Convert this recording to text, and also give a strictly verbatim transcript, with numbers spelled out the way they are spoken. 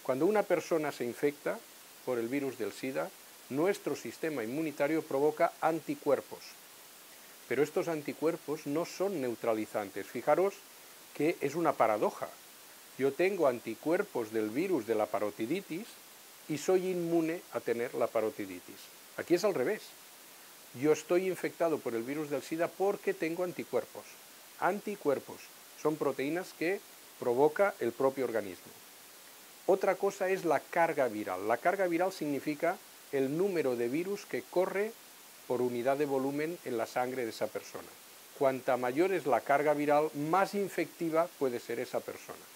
Cuando una persona se infecta por el virus del SIDA, nuestro sistema inmunitario provoca anticuerpos. Pero estos anticuerpos no son neutralizantes. Fijaros que es una paradoja. Yo tengo anticuerpos del virus de la parotiditis y soy inmune a tener la parotiditis. Aquí es al revés. Yo estoy infectado por el virus del SIDA porque tengo anticuerpos. Anticuerpos son proteínas que provoca el propio organismo. Otra cosa es la carga viral. La carga viral significa el número de virus que corre por unidad de volumen en la sangre de esa persona. Cuanta mayor es la carga viral, más infectiva puede ser esa persona.